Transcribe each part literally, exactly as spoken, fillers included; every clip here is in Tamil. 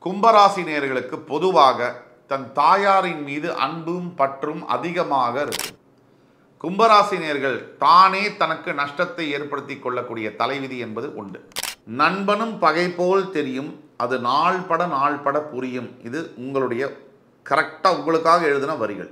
கும்பராசி நேயர்களுக்கு பொதுவாக தன் தாயாரின் மீது அன்பும் பற்றும் அதிகமாக இருக்கும். கும்பராசி நேயர்கள் தானே தனக்கு நஷ்டத்தை ஏற்படுத்தி கொள்ளக்கூடிய தலைவிதி என்பது உண்டு. நண்பனும் பகை போல் தெரியும், அது நாள் பட நாள் பட புரியும். இது உங்களுடைய கரெக்டா உங்களுக்காக எழுதின வரிகள்.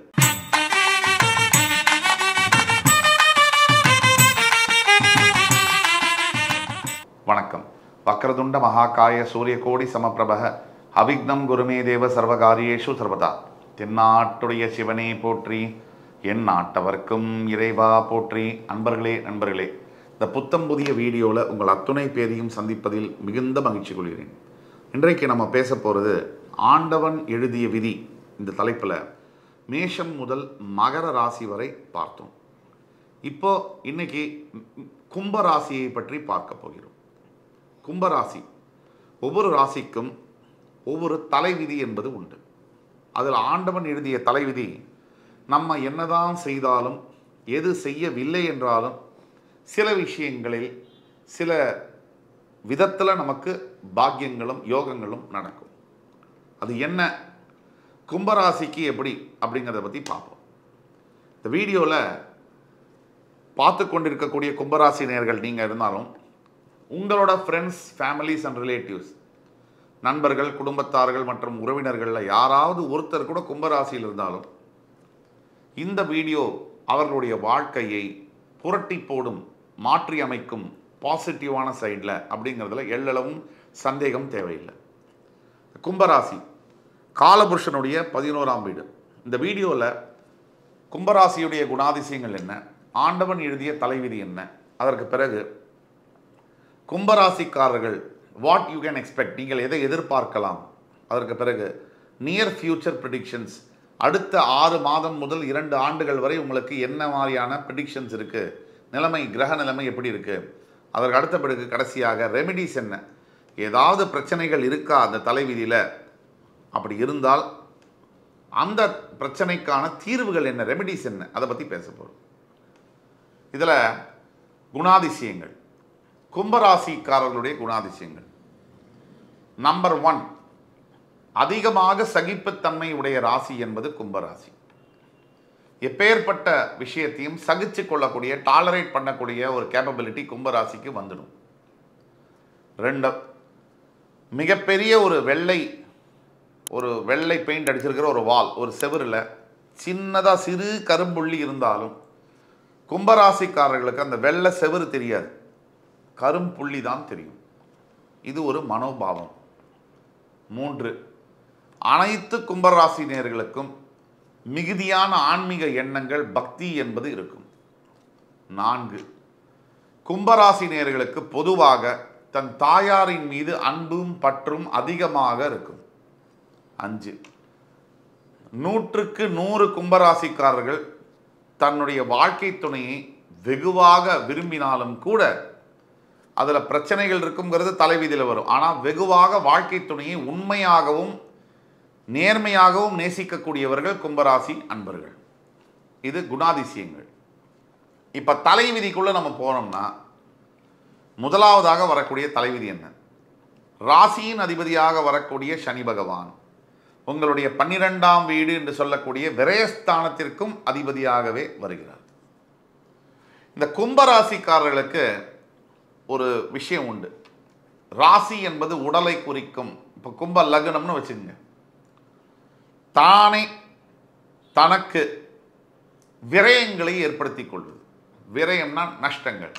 வணக்கம். வக்ரதுண்ட மகாகாய சூரியகோடி சமப்பிரபக அவிக்னம் குருமே தேவ சர்வகாரியேஷு சர்வதா. தென்னாட்டுடைய சிவனே போற்றி, என் நாட்டவர்க்கும் இறைவா போற்றி. அன்பர்களே நண்பர்களே, இந்த புத்தம் புதிய வீடியோவில் உங்கள் அத்துணை பேரையும் சந்திப்பதில் மிகுந்த மகிழ்ச்சி கொள்கிறேன். இன்றைக்கு நம்ம பேச போகிறது ஆண்டவன் எழுதிய விதி. இந்த தலைப்பில் மேஷம் முதல் மகர ராசி வரை பார்த்தோம். இப்போ இன்னைக்கு கும்பராசியை பற்றி பார்க்க போகிறோம். கும்பராசி, ஒவ்வொரு ராசிக்கும் ஒவ்வொரு தலைவிதி என்பது உண்டு. அதில் ஆண்டவன் எழுதிய தலைவிதி நம்ம என்னதான் செய்தாலும், எது செய்யவில்லை என்றாலும், சில விஷயங்களில் சில விதத்தில் நமக்கு பாக்கியங்களும் யோகங்களும் நடக்கும். அது என்ன, கும்பராசிக்கு எப்படி அப்படிங்கிறத பற்றி பார்ப்போம். இந்த வீடியோவில் பார்த்து கொண்டிருக்கக்கூடிய கும்பராசி நேயர்கள் நீங்கள் இருந்தாலும், உங்களோட ஃப்ரெண்ட்ஸ், ஃபேமிலிஸ் அண்ட் ரிலேட்டிவ்ஸ், நண்பர்கள், குடும்பத்தார்கள் மற்றும் உறவினர்களில் யாராவது ஒருத்தர் கூட கும்பராசியில் இருந்தாலும் இந்த வீடியோ அவர்களுடைய வாழ்க்கையை புரட்டி போடும், மாற்றி அமைக்கும் பாசிட்டிவான சைடில் அப்படிங்கிறதுல எல்லளவும் சந்தேகம் தேவையில்லை. கும்பராசி காலபுருஷனுடைய பதினோராம் வீடு. இந்த வீடியோவில் கும்பராசியுடைய குணாதிசயங்கள் என்ன, ஆண்டவன் எழுதிய தலைவிதி என்ன, அதற்கு பிறகு கும்பராசிக்காரர்கள் வாட் யூ கேன் எக்ஸ்பெக்ட், நீங்கள் எதை எதிர்பார்க்கலாம், அதற்கு பிறகு நியர் ஃபியூச்சர் ப்ரிடிக்ஷன்ஸ், அடுத்த ஆறு மாதம் முதல் இரண்டு ஆண்டுகள் வரை உங்களுக்கு என்ன மாதிரியான ப்ரிடிக்ஷன்ஸ் இருக்குது, நிலைமை, கிரக நிலைமை எப்படி இருக்குது, அதற்கு அடுத்த பிறகு கடைசியாக ரெமிடிஸ் என்ன, ஏதாவது பிரச்சனைகள் இருக்கா அந்த தலைவிதியில், அப்படி இருந்தால் அந்த பிரச்சனைக்கான தீர்வுகள் என்ன, ரெமிடிஸ் என்ன, அதை பற்றி பேச போகிறோம். இதில் குணாதிசயங்கள், கும்பராசிக்காரர்களுடைய குணாதிசயங்கள். நம்பர் ஒன், அதிகமாக சகிப்புத்தன்மை உடைய ராசி என்பது கும்பராசி. எப்பேற்பட்ட விஷயத்தையும் சகிச்சு கொள்ளக்கூடிய, டாலரேட் பண்ணக்கூடிய ஒரு கேப்பபிலிட்டி கும்பராசிக்கு வந்துடும். ரெண்டு, மிகப்பெரிய ஒரு வெள்ளை ஒரு வெள்ளை பெயிண்ட் அடிச்சிருக்கிற ஒரு வால், ஒரு செவரில் சின்னதாக சிறு கரும்புள்ளி இருந்தாலும் கும்பராசிக்காரர்களுக்கு அந்த வெள்ளை செவரு தெரியாது, கரும்புள்ளி தான் தெரியும். இது ஒரு மனோபாவம். மூன்று, அனைத்து கும்பராசி நேயர்களுக்கும் மிகுதியான ஆன்மீக எண்ணங்கள், பக்தி என்பது இருக்கும். நான்கு, கும்பராசி நேயர்களுக்கு பொதுவாக தன் தாயாரின் மீது அன்பும் பற்றும் அதிகமாக இருக்கும். அஞ்சு, நூற்றுக்கு நூறு கும்பராசிக்காரர்கள் தன்னுடைய வாழ்க்கை துணையை வெகுவாக விரும்பினாலும் கூட அதில் பிரச்சனைகள் இருக்குங்கிறது தலைவிதியில் வரும். ஆனால் வெகுவாக வாழ்க்கை துணையை உண்மையாகவும் நேர்மையாகவும் நேசிக்கக்கூடியவர்கள் கும்பராசி அன்பர்கள். இது குணாதிசயங்கள். இப்போ தலைவிதிக்குள்ளே நம்ம போனோம்னா முதலாவதாக வரக்கூடிய தலைவிதி என்ன, ராசியின் அதிபதியாக வரக்கூடிய சனி பகவான் உங்களுடைய பன்னிரெண்டாம் வீடு என்று சொல்லக்கூடிய விரயஸ்தானத்திற்கும் அதிபதியாகவே வருகிறார். இந்த கும்பராசிக்காரர்களுக்கு ஒரு விஷயம் உண்டு. ராசி என்பது உடலை குறிக்கும். இப்போ கும்ப லக்னம்னு வச்சுக்கோங்க, தானே தனக்கு விரயங்களை ஏற்படுத்தி கொள்வது. விரயம்னா நஷ்டங்கள்,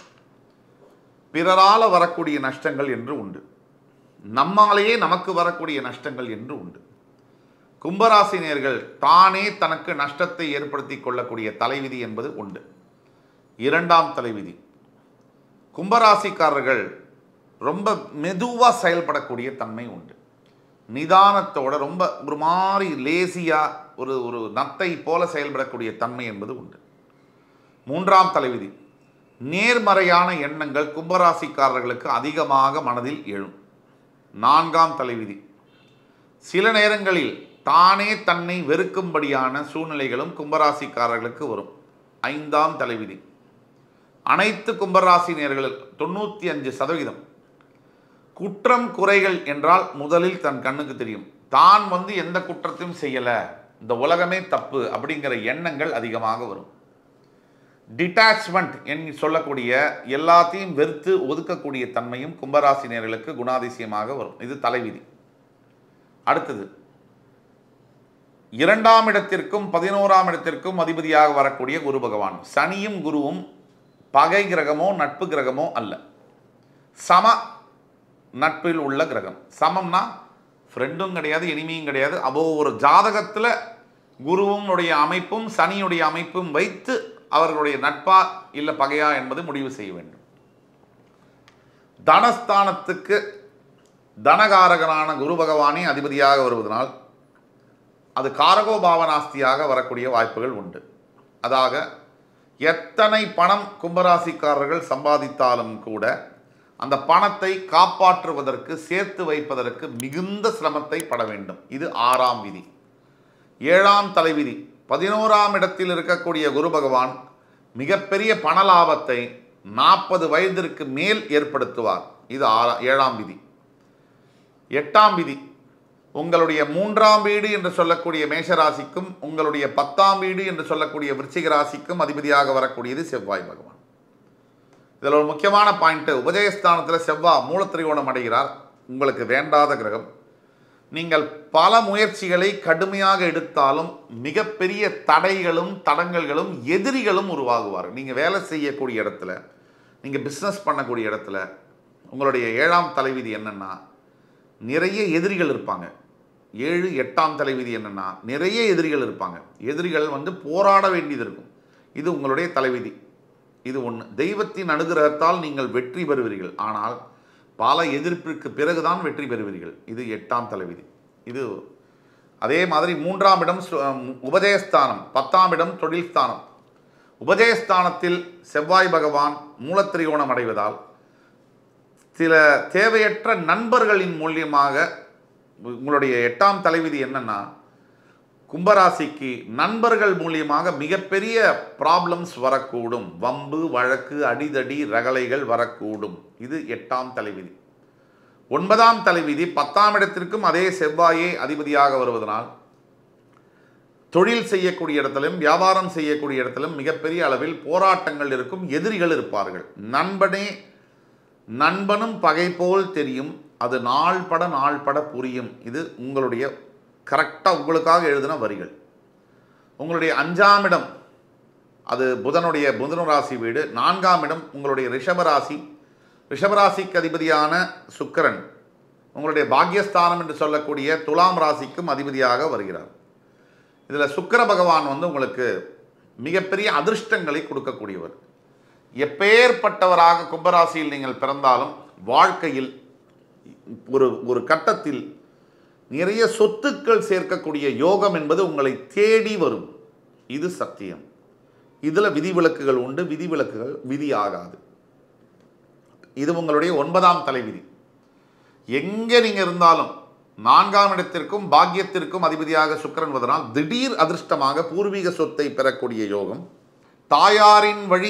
பிறரால் வரக்கூடிய நஷ்டங்கள் என்று உண்டு, நம்மாலேயே நமக்கு வரக்கூடிய நஷ்டங்கள் என்று உண்டு. கும்பராசி நேயர்கள் தானே தனக்கு நஷ்டத்தை ஏற்படுத்தி கொள்ளக்கூடிய தலைவிதி என்பது உண்டு. இரண்டாம் தலைவிதி, கும்பராசிக்காரர்கள் ரொம்ப மெதுவாக செயல்படக்கூடிய தன்மை உண்டு. நிதானத்தோட ரொம்ப ஒரு மாதிரி லேசியாக ஒரு ஒரு நத்தை போல செயல்படக்கூடிய தன்மை என்பது உண்டு. மூன்றாம் தலைவிதி, நேர்மறையான எண்ணங்கள் கும்பராசிக்காரர்களுக்கு அதிகமாக மனதில் எழும். நான்காம் தலைவிதி, சில நேரங்களில் தானே தன்னை வெறுக்கும்படியான சூழ்நிலைகளும் கும்பராசிக்காரர்களுக்கு வரும். ஐந்தாம் தலைவிதி, அனைத்து கும்பராசி நேயர்கள் தொண்ணூற்றி அஞ்சு சதவீதம் குற்றம் குறைகள் என்றால் முதலில் தன் கண்ணுக்கு தெரியும். தான் வந்து எந்த குற்றத்தையும் செய்யலை, இந்த உலகமே தப்பு அப்படிங்கிற எண்ணங்கள் அதிகமாக வரும். டிட்டாச்மெண்ட் என்று சொல்லக்கூடிய எல்லாத்தையும் வெறுத்து ஒதுக்கக்கூடிய தன்மையும் கும்பராசினியர்களுக்கு குணாதிசயமாக வரும். இது தலைவிதி. அடுத்தது இரண்டாம் இடத்திற்கும் பதினோராம் இடத்திற்கும் அதிபதியாக வரக்கூடிய குரு பகவான். சனியும் குருவும் பகை கிரகமோ நட்பு கிரகமோ அல்ல, சம நட்பில் உள்ள கிரகம். சமம்னா ஃப்ரெண்டும் கிடையாது, எனிமையும் கிடையாது. அப்போ ஒரு ஜாதகத்தில் குருவும் உடைய அமைப்பும் சனியுடைய அமைப்பும் வைத்து அவர்களுடைய நட்பா இல்லை பகையா என்பது முடிவு செய்ய வேண்டும். தனஸ்தானத்துக்கு தனகாரகனான குரு பகவானே அதிபதியாக வருவதனால் அது காரகோபாவனாஸ்தியாக வரக்கூடிய வாய்ப்புகள் உண்டு. அதாக எத்தனை பணம் கும்பராசிக்காரர்கள் சம்பாதித்தாலும் கூட அந்த பணத்தை காப்பாற்றுவதற்கு சேர்த்து வைப்பதற்கு மிகுந்த சிரமத்தை பட வேண்டும். இது ஆறாம் விதி. ஏழாம் தலைவிதி. பதினோராம் இடத்தில் இருக்கக்கூடிய குரு பகவான் மிகப்பெரிய பண லாபத்தை நாற்பது வயதிற்கு மேல் ஏற்படுத்துவார். இது ஆறா ஏழாம் விதி. எட்டாம் விதி. உங்களுடைய மூன்றாம் வீடு என்று சொல்லக்கூடிய மேஷராசிக்கும் உங்களுடைய பத்தாம் வீடு என்று சொல்லக்கூடிய விருச்சிக ராசிக்கும் அதிபதியாக வரக்கூடியது செவ்வாய் பகவான். இதில் ஒரு முக்கியமான பாயிண்ட், உபஜயஸ்தானத்தில் செவ்வாய் மூலத்திரிகோணம் அடைகிறார். உங்களுக்கு வேண்டாத கிரகம். நீங்கள் பல முயற்சிகளை கடுமையாக எடுத்தாலும் மிகப்பெரிய தடைகளும் தடங்கல்களும் எதிரிகளும் உருவாகுவார். நீங்கள் வேலை செய்யக்கூடிய இடத்துல, நீங்கள் பிஸ்னஸ் பண்ணக்கூடிய இடத்துல உங்களுடைய ஏழாம் தலைவிதி என்னென்னா நிறைய எதிரிகள் இருப்பாங்க. ஏழு எட்டாம் தலைவிதி என்னென்னா நிறைய எதிரிகள் இருப்பாங்க. எதிரிகள் வந்து போராட வேண்டியது இருக்கும். இது உங்களுடைய தலைவிதி. இது ஒன்று. தெய்வத்தின் அனுகிரகத்தால் நீங்கள் வெற்றி பெறுவீர்கள். ஆனால் பல எதிர்ப்பிற்கு பிறகுதான் வெற்றி பெறுவீர்கள். இது எட்டாம் தலைவிதி. இது அதே மாதிரி மூன்றாம் இடம் உபஜயஸ்தானம், பத்தாம் இடம் தொழில் ஸ்தானம். உபஜயஸ்தானத்தில் செவ்வாய் பகவான் மூலத்திரிகோணம் அடைவதால் சில தேவையற்ற நண்பர்களின் மூலியமாக உங்களுடைய எட்டாம் தலைவிதி என்னன்னா கும்பராசிக்கு நண்பர்கள் மூலியமாக மிகப்பெரிய ப்ராப்ளம்ஸ் வரக்கூடும். வம்பு வழக்கு அடிதடி ரகளைகள் வரக்கூடும். இது எட்டாம் தலைவிதி. ஒன்பதாம் தலைவிதி பத்தாம் இடத்திற்கும் அதே செவ்வாயே அதிபதியாக வருவதனால் தொழில் செய்யக்கூடிய இடத்திலும் வியாபாரம் செய்யக்கூடிய இடத்திலும் மிகப்பெரிய அளவில் போராட்டங்கள் இருக்கும். எதிரிகள் இருப்பார்கள். நண்பனே நண்பனும் பகை போல் தெரியும், அது நாள் பட நாள் பட புரியும். இது உங்களுடைய கரெக்டாக உங்களுக்காக எழுதின வரிகள். உங்களுடைய அஞ்சாம் இடம் அது புதனுடைய புதன ராசி வீடு. நான்காம் இடம் உங்களுடைய ரிஷபராசி. ரிஷபராசிக்கு அதிபதியான சுக்கிரன் உங்களுடைய பாக்யஸ்தானம் என்று சொல்லக்கூடிய துலாம் ராசிக்கும் அதிபதியாக வருகிறார். இதில் சுக்கிர பகவான் வந்து உங்களுக்கு மிகப்பெரிய அதிர்ஷ்டங்களை கொடுக்கக்கூடியவர். எப்பேற்பட்டவராக கும்பராசியில் நீங்கள் பிறந்தாலும் வாழ்க்கையில் ஒரு ஒரு கட்டத்தில் நிறைய சொத்துக்கள் சேர்க்கக்கூடிய யோகம் என்பது உங்களை தேடி வரும். இது சத்தியம். இதில் விதிவிலக்குகள் உண்டு. விதிவிலக்குகள் விதி ஆகாது. இது உங்களுடைய ஒன்பதாம் தலைவிதி. எங்கே நீங்கள் இருந்தாலும் நான்காம் இடத்திற்கும் பாக்கியத்திற்கும் அதிபதியாக சுக்கிரன் வருவதனால் திடீர் அதிர்ஷ்டமாக பூர்வீக சொத்தை பெறக்கூடிய யோகம். தாயாரின் வழி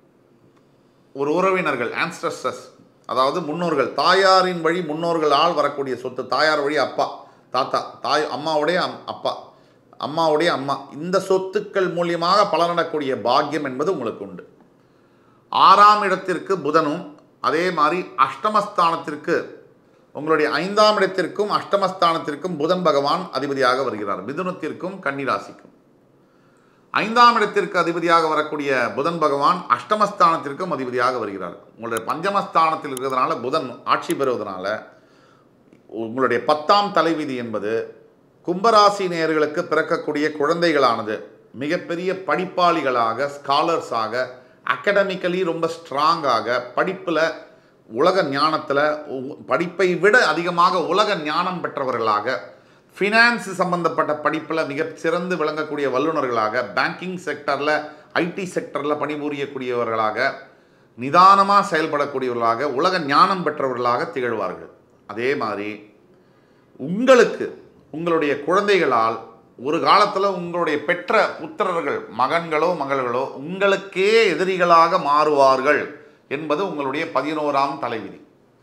ஒரு உறவினர்கள் ஆன்சஸ்டர்ஸ், அதாவது முன்னோர்கள், தாயாரின் வழி முன்னோர்களால் வரக்கூடிய சொத்து. தாயார் வழி அப்பா தாத்தா, தாய் அம்மாவுடைய அப்பா, அம்மாவுடைய அம்மா, இந்த சொத்துக்கள் மூலியமாக பலனடக்கூடிய பாக்கியம் என்பது உங்களுக்கு உண்டு. ஆறாம் இடத்திற்கு புதனும் அதே மாதிரி அஷ்டமஸ்தானத்திற்கு உங்களுடைய ஐந்தாம் இடத்திற்கும் அஷ்டமஸ்தானத்திற்கும் புதன் பகவான் அதிபதியாக வருகிறார். மிதுனத்திற்கும் கன்னிராசிக்கும். ஐந்தாம் இடத்திற்கு அதிபதியாக வரக்கூடிய புதன் பகவான் அஷ்டமஸ்தானத்திற்கும் அதிபதியாக வருகிறார். உங்களுடைய பஞ்சமஸ்தானத்தில் இருக்கிறதுனால புதன் ஆட்சி பெறுவதனால உங்களுடைய பத்தாம் தலைவிதி என்பது கும்பராசி நேயர்களுக்கு பிறக்கக்கூடிய குழந்தைகளானது மிகப்பெரிய படிப்பாளிகளாக, ஸ்காலர்ஸாக, அகடமிக்கலி ரொம்ப ஸ்ட்ராங்காக, படிப்பில் உலக ஞானத்தில் படிப்பை விட அதிகமாக உலக ஞானம் பெற்றவர்களாக, ஃபினான்ஸ் சம்பந்தப்பட்ட படிப்பில் மிக சிறந்து விளங்கக்கூடிய வல்லுநர்களாக, பேங்கிங் செக்டரில் ஐடி செக்டரில் பணிபுரியக்கூடியவர்களாக, நிதானமாக செயல்படக்கூடியவர்களாக, உலக ஞானம் பெற்றவர்களாக திகழ்வார்கள். அதே மாதிரி உங்களுக்கு உங்களுடைய குழந்தைகளால் ஒரு காலத்தில் உங்களுடைய பெற்ற புத்திரர்கள் மகன்களோ மகள்களோ உங்களுக்கே எதிரிகளாக மாறுவார்கள் என்பது உங்களுடைய பதினோராம் தலைவிதி.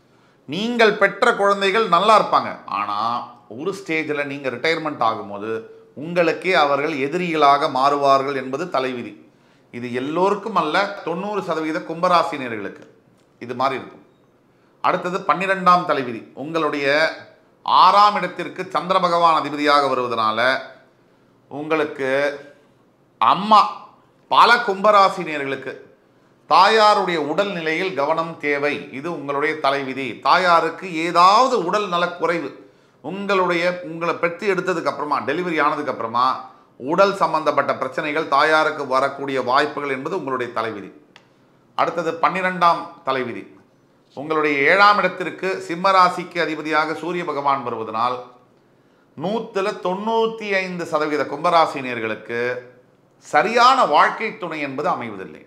நீங்கள் பெற்ற குழந்தைகள் நல்லா இருப்பாங்க. ஆனால் ஒரு ஸ்டேஜில் நீங்கள் ரிட்டையர்மெண்ட் ஆகும்போது உங்களுக்கே அவர்கள் எதிரிகளாக மாறுவார்கள் என்பது தலைவிதி. இது எல்லோருக்கும் அல்ல, தொண்ணூறு சதவீத கும்பராசினியர்களுக்கு இது மாதிரி இருக்கும். அடுத்தது பன்னிரெண்டாம் தலைவிதி. உங்களுடைய ஆறாம் இடத்திற்கு சந்திர பகவான் அதிபதியாக வருவதனால உங்களுக்கு அம்மா, பல கும்பராசினியர்களுக்கு தாயாருடைய உடல் நிலையில் கவனம் தேவை. இது உங்களுடைய தலைவிதி. தாயாருக்கு ஏதாவது உடல் நலக்குறைவு, உங்களுடைய உங்களை பெற்று எடுத்ததுக்கு அப்புறமா, டெலிவரி ஆனதுக்கு அப்புறமா உடல் சம்பந்தப்பட்ட பிரச்சனைகள் தாயாருக்கு வரக்கூடிய வாய்ப்புகள் என்பது உங்களுடைய தலைவிதி. அடுத்தது பன்னிரெண்டாம் தலைவிதி. உங்களுடைய ஏழாம் இடத்திற்கு சிம்மராசிக்கு அதிபதியாக சூரிய பகவான் வருவதனால் நூற்றுல தொண்ணூற்றி ஐந்து சதவீத கும்பராசினியர்களுக்கு சரியான வாழ்க்கை துணை என்பது அமைவதில்லை.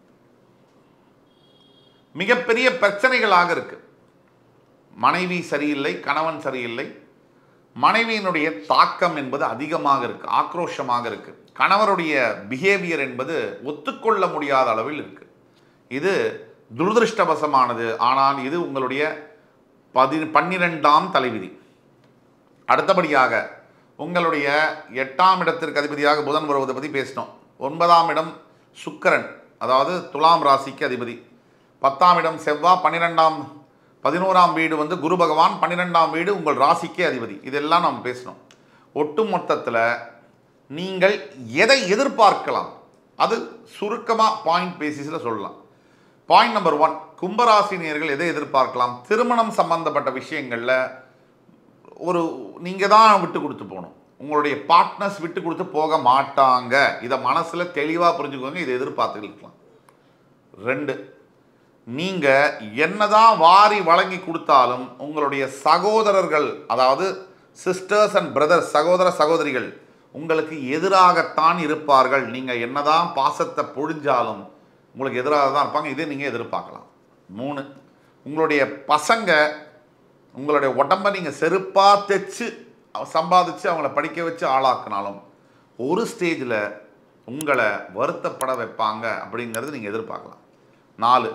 மிகப்பெரிய பிரச்சனைகளாக இருக்கு. மனைவி சரியில்லை, கணவன் சரியில்லை, மனைவியினுடைய தாக்கம் என்பது அதிகமாக இருக்கு, ஆக்ரோஷமாக இருக்கு, கணவருடைய பிஹேவியர் என்பது ஒத்துக்கொள்ள முடியாத அளவில் இருக்கு. இது துரதிருஷ்டவசமானது. ஆனால் இது உங்களுடைய பதி பன்னிரெண்டாம் தலைவிதி. அடுத்தபடியாக உங்களுடைய எட்டாம் இடத்திற்கு அதிபதியாக புதன் வருவதை பற்றி பேசினோம். ஒன்பதாம் இடம் சுக்கிரன், அதாவது துலாம் ராசிக்கு அதிபதி. பத்தாம் இடம் செவ்வாய், பன்னிரெண்டாம் பதினோராம் வீடு வந்து குரு பகவான், பன்னிரெண்டாம் வீடு உங்கள் ராசிக்கே அதிபதி. இதெல்லாம் நாம் பேசணும். ஒட்டு மொத்தத்தில் நீங்கள் எதை எதிர்பார்க்கலாம் அது சுருக்கமாக பாயிண்ட் பேசிஸில் சொல்லலாம். பாயிண்ட் நம்பர் ஒன், கும்பராசினியர்கள் எதை எதிர்பார்க்கலாம்? திருமணம் சம்பந்தப்பட்ட விஷயங்களில் ஒரு நீங்கள் தான் விட்டு கொடுத்து போகணும். உங்களுடைய பார்ட்னர்ஸ் விட்டு கொடுத்து போக மாட்டாங்க. இதை மனசில் தெளிவாக புரிஞ்சுக்கோங்க. இதை எதிர்பார்த்துக்கலாம். ரெண்டு, நீங்கள் என்னதான் வாரி வழங்கி கொடுத்தாலும் உங்களுடைய சகோதரர்கள், அதாவது சிஸ்டர்ஸ் அண்ட் பிரதர்ஸ், சகோதர சகோதரிகள் உங்களுக்கு எதிராகத்தான் இருப்பார்கள். நீங்கள் என்னதான் பாசத்தை பொழிஞ்சாலும் உங்களுக்கு எதிராக தான் இருப்பாங்க. இதை நீங்கள் எதிர்பார்க்கலாம். மூணு, உங்களுடைய பசங்க உங்களுடைய உடம்பை நீங்கள் செருப்பாக தைச்சு சம்பாதிச்சு அவங்கள படிக்க வச்சு ஆளாக்கினாலும் ஒரு ஸ்டேஜில் உங்களை வருத்தப்பட வைப்பாங்க அப்படிங்கிறது நீங்கள் எதிர்பார்க்கலாம். நாலு,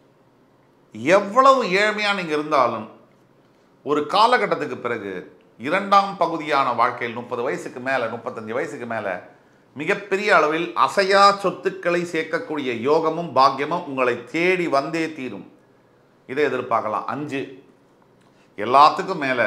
எவ்வளவு ஏழ்மையாக நீங்கள் இருந்தாலும் ஒரு காலகட்டத்துக்கு பிறகு இரண்டாம் பகுதியான வாழ்க்கையில் முப்பது வயசுக்கு மேலே, முப்பத்தஞ்சு வயசுக்கு மேலே மிகப்பெரிய அளவில் அசையா சொத்துக்களை சேர்க்கக்கூடிய யோகமும் பாக்கியமும் உங்களை தேடி வந்தே தீரும். இதை எதிர்பார்க்கலாம். அஞ்சு, எல்லாத்துக்கும் மேலே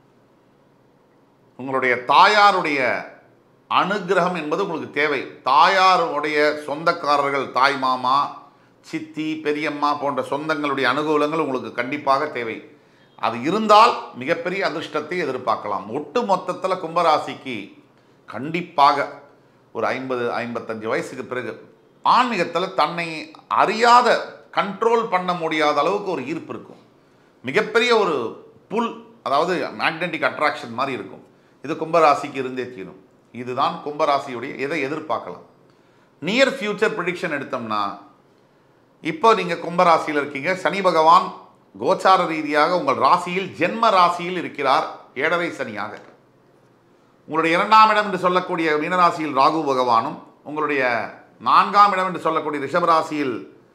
உங்களுடைய தாயாருடைய அனுகிரகம் என்பது உங்களுக்கு தேவை. தாயாருடைய சொந்தக்காரர்கள், தாய் மாமா, சித்தி, பெரியம்மா போன்ற சொந்தங்களுடைய அனுகூலங்கள் உங்களுக்கு கண்டிப்பாக தேவை. அது இருந்தால் மிகப்பெரிய அதிர்ஷ்டத்தை எதிர்பார்க்கலாம். ஒட்டு மொத்தத்தில் கும்பராசிக்கு கண்டிப்பாக ஒரு ஐம்பது ஐம்பத்தஞ்சு வயசுக்கு பிறகு ஆன்மீகத்தில் தன்னை அறியாத, கண்ட்ரோல் பண்ண முடியாத அளவுக்கு ஒரு ஈர்ப்பு இருக்கும். மிகப்பெரிய ஒரு புல், அதாவது மேக்னெட்டிக் அட்ராக்ஷன் மாதிரி இருக்கும். இது கும்பராசிக்கு இருந்தே தீரும். இதுதான் கும்பராசியுடைய எதை எதிர்பார்க்கலாம். நியர் ஃபியூச்சர் ப்ரெடிக்ஷன் எடுத்தோம்னா, இப்போ நீங்கள் கும்பராசியில் இருக்கீங்க. சனி பகவான் கோச்சார ரீதியாக உங்கள் ராசியில் ஜென்ம ராசியில் இருக்கிறார், ஏழரை சனியாக. உங்களுடைய இரண்டாம் இடம் என்று சொல்லக்கூடிய மீனராசியில் ராகு பகவானும், உங்களுடைய நான்காம் இடம் என்று சொல்லக்கூடிய ரிஷபராசியில்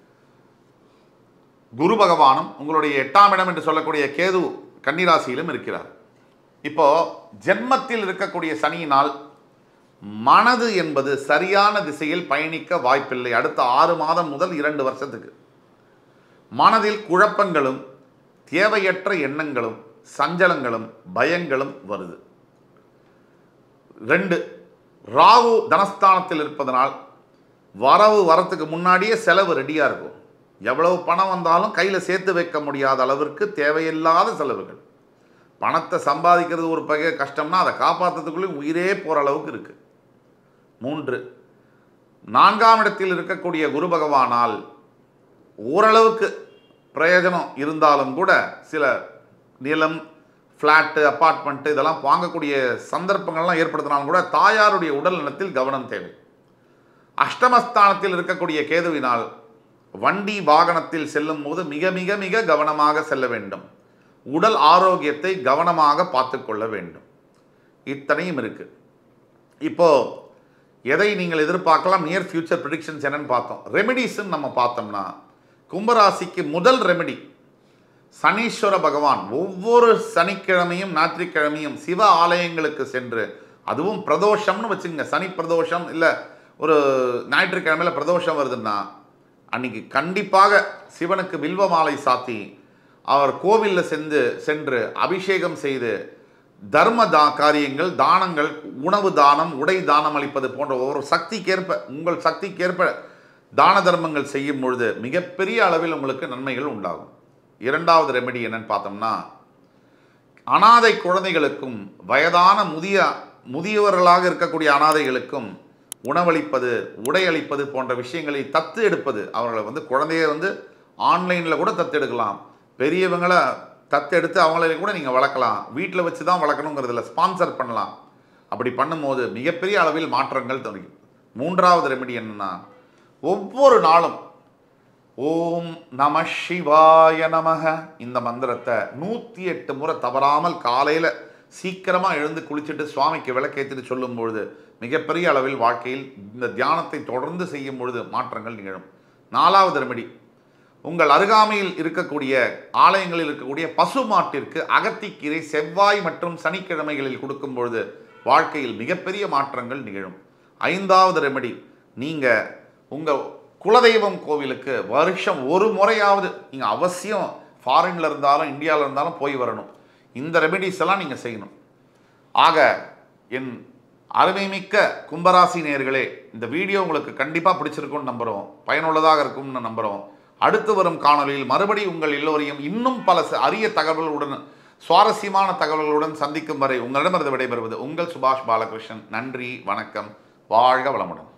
குரு பகவானும், உங்களுடைய எட்டாம் இடம் என்று சொல்லக்கூடிய கேது கன்னிராசியிலும் இருக்கிறார். இப்போ ஜென்மத்தில் இருக்கக்கூடிய சனியினால் மனது என்பது சரியான திசையில் பயணிக்க வாய்ப்பில்லை. அடுத்த ஆறு மாதம் முதல் இரண்டு வருஷத்துக்கு மனதில் குழப்பங்களும் தேவையற்ற எண்ணங்களும் சஞ்சலங்களும் பயங்களும் வருது. ரெண்டு, ராகு தனஸ்தானத்தில் இருப்பதனால் வரவு வரத்துக்கு முன்னாடியே செலவு ரெடியாக இருக்கும். எவ்வளவு பணம் வந்தாலும் கையில் சேர்த்து வைக்க முடியாத அளவிற்கு தேவையில்லாத செலவுகள். பணத்தை சம்பாதிக்கிறது ஒரு பகை கஷ்டம்னா அதை காப்பாற்றுறதுக்குள்ளே உயிரே போகிற அளவுக்கு இருக்குது. மூன்று, நான்காம் இடத்தில் இருக்கக்கூடிய குரு பகவானால் ஓரளவுக்கு பிரயோஜனம் இருந்தாலும் கூட சில நிலம், ஃப்ளாட்டு, அப்பார்ட்மெண்ட்டு இதெல்லாம் வாங்கக்கூடிய சந்தர்ப்பங்கள்லாம் ஏற்படுத்தினாலும் கூட தாயாருடைய உடல் நலத்தில் கவனம் தேவை. அஷ்டமஸ்தானத்தில் இருக்கக்கூடிய கேதுவினால் வண்டி வாகனத்தில் செல்லும் போது மிக மிக மிக கவனமாக செல்ல வேண்டும். உடல் ஆரோக்கியத்தை கவனமாக பார்த்து கொள்ள வேண்டும். இத்தனையும் இருக்கு. இப்போ எதை நீங்கள் எதிர்பார்க்கலாம்? நியர் ஃபியூச்சர் ப்ரெடிக்ஷன்ஸ் என்னன்னு பார்த்தோம். ரெமெடிஸ்ன்னு நம்ம பார்த்தோம்னா, கும்பராசிக்கு முதல் ரெமெடி சனீஸ்வர பகவான் ஒவ்வொரு சனிக்கிழமையும் ஞாயிற்றுக்கிழமையும் சிவ ஆலயங்களுக்கு சென்று, அதுவும் பிரதோஷம்னு வச்சுங்க, சனி பிரதோஷம் இல்லை ஒரு ஞாயிற்றுக்கிழமையில் பிரதோஷம் வருதுன்னா அன்னைக்கு கண்டிப்பாக சிவனுக்கு வில்வ மாலை சாத்தி அவர் கோவிலில் சென்று சென்று அபிஷேகம் செய்து தர்ம தா காரியங்கள் தானங்கள், உணவு தானம், உடை தானம் அளிப்பது போன்ற ஒவ்வொரு சக்திக்கேற்ப உங்கள் சக்திக்கேற்ப தான தர்மங்கள் செய்யும் பொழுது மிகப்பெரிய அளவில் உங்களுக்கு நன்மைகள் உண்டாகும். இரண்டாவது ரெமெடி என்னன்னு பார்த்தோம்னா, அனாதை குழந்தைகளுக்கும் வயதான முதிய முதியவர்களாக இருக்கக்கூடிய அனாதைகளுக்கும் உணவளிப்பது, உடை அளிப்பது போன்ற விஷயங்களை தத்து எடுப்பது. அவர்களை வந்து குழந்தைய வந்து ஆன்லைனில் கூட தத்து எடுக்கலாம், பெரியவங்களை தத்து எடுத்து அவங்கள கூட நீங்கள் வளர்க்கலாம், வீட்டில் வச்சு தான் வளர்க்கணுங்கிறதுல ஸ்பான்சர் பண்ணலாம். அப்படி பண்ணும்போது மிகப்பெரிய அளவில் மாற்றங்கள் தெரியும். மூன்றாவது ரெமெடி என்னன்னா, ஒவ்வொரு நாளும் ஓம் நம சிவாய நமக இந்த மந்திரத்தை நூற்றி எட்டு முறை தவறாமல் காலையில் சீக்கிரமாக எழுந்து குளிச்சுட்டு சுவாமிக்கு விளக்கேற்றிட்டு சொல்லும் பொழுது மிகப்பெரிய அளவில் வாழ்க்கையில் இந்த தியானத்தை தொடர்ந்து செய்யும் பொழுது மாற்றங்கள் நிகழும். நாலாவது ரெமெடி, உங்கள் அருகாமையில் இருக்கக்கூடிய ஆலயங்களில் இருக்கக்கூடிய பசு மாட்டிற்கு அகத்திக்கீரை செவ்வாய் மற்றும் சனிக்கிழமைகளில் கொடுக்கும் பொழுது வாழ்க்கையில் மிகப்பெரிய மாற்றங்கள் நிகழும். ஐந்தாவது ரெமெடி, நீங்கள் உங்கள் குலதெய்வம் கோவிலுக்கு வருஷம் ஒரு முறையாவது நீங்கள் அவசியம் ஃபாரின்ல இருந்தாலும் இந்தியாவில் இருந்தாலும் போய் வரணும். இந்த ரெமெடிஸ் எல்லாம் நீங்கள் செய்யணும். ஆக என் அருமைமிக்க கும்பராசி நேயர்களே, இந்த வீடியோ உங்களுக்கு கண்டிப்பாக பிடிச்சிருக்கும்னு நம்புகிறோம், பயனுள்ளதாக இருக்கும்னு நம்புகிறோம். அடுத்து வரும் காணொலியில் மறுபடி உங்கள் எல்லோரையும் இன்னும் பல அரிய தகவல்களுடன், சுவாரஸ்யமான தகவல்களுடன் சந்திக்கும் வரை உங்களிடமிருந்து விடைபெறுவது உங்கள் சுபாஷ் பாலகிருஷ்ணன். நன்றி, வணக்கம், வாழ்க வளமுடன்.